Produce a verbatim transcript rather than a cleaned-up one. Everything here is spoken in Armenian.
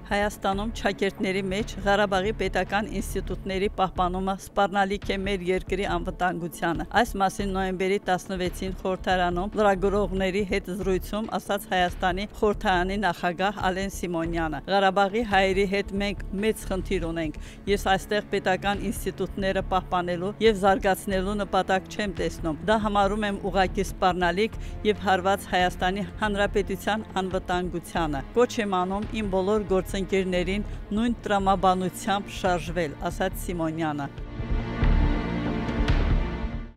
Հայաստանում ճակերտների մեջ Ղարաբաղի պետական ինստիտուտների պահպանումը սպառնալիք է մեր երկրի անվտանգությանը։ Այս մասին նոյեմբերի տասնվեցին խորհրդարանում լրագրողների հետ զրույցում ասաց Հայաստանի խորհրդարանի նախագահ Ալեն Սիմոնյանը։ Ղարաբաղի հայերի հետ մենք մեծ խնդիր ունենք։ Ես այստեղ պետական ինստիտուտները պահպանելու եւ զարգացնելու նպատակ չեմ տեսնում։ Դա համարում եմ ուղղակի սպառնալիք եւ հարված Հայաստանի Հանրապետության անվտանգությանը։ Կոչ եմ անում իմ բոլոր գործընկերներին նույն տրամաբանությամբ շարժվել, ասաց Սիմոնյանը։